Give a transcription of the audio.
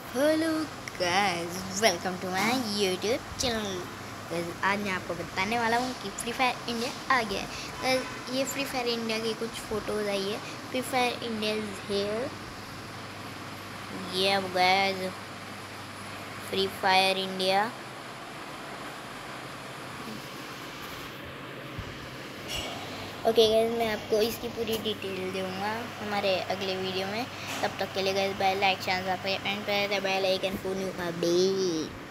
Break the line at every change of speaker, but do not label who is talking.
Hello guys, welcome to my YouTube channel. Guys, आज मैं आपको बताने वाला हूँ कि फ्री फायर इंडिया आ गया है। गाइस, ये फ्री फायर इंडिया की कुछ फ़ोटोज़ आई है। Free Fire India is here. ये अब guys Free Fire India. Okay guys, मैं आपको इसकी पूरी डिटेल दूंगा हमारे अगले वीडियो में। तब तक के लिए गाइस बाय। लाइक चैनल पर bell icon for new update.